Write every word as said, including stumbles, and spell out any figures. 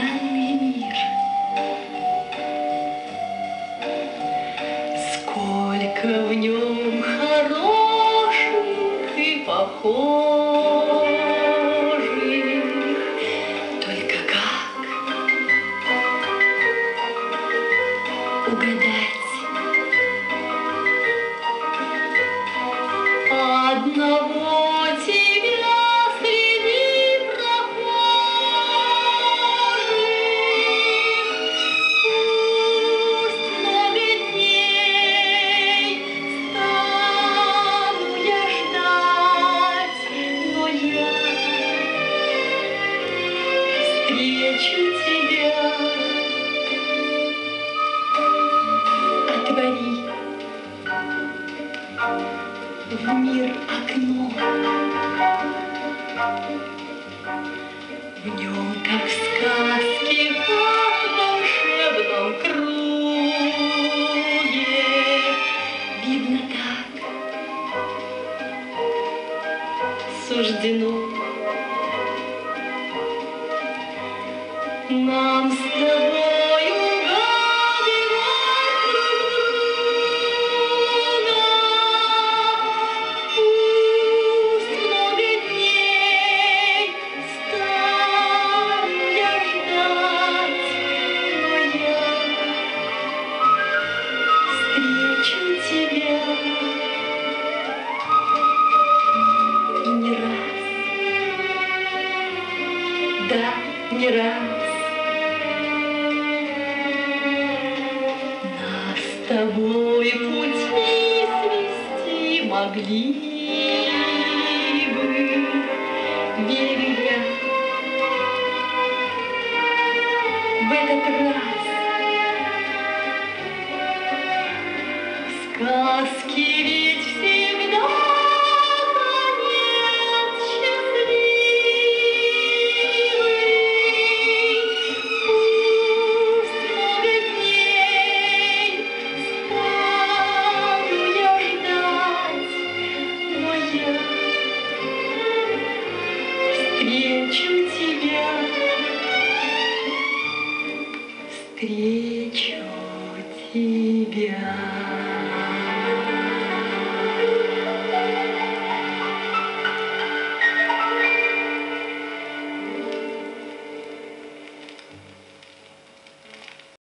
странный мир. Сколько в нем хороших и похожих, только как угадать одного тебя среди прохожих? Пусть много дней стану я ждать, но я встречу тебя. Отвори в мир окно, в нем, как в сказке, как в волшебном круге, видно так суждено нам с тобой угадывать друг друга. Пусть много дней стану я ждать, но я встречу тебя. И не раз, да, не раз нас с тобой пути свести могли бы, верю я. В этот раз сказки ведь всегда конец счастливый. Пусть много дней стану я ждать, но я встречу тебя, встречу тебя.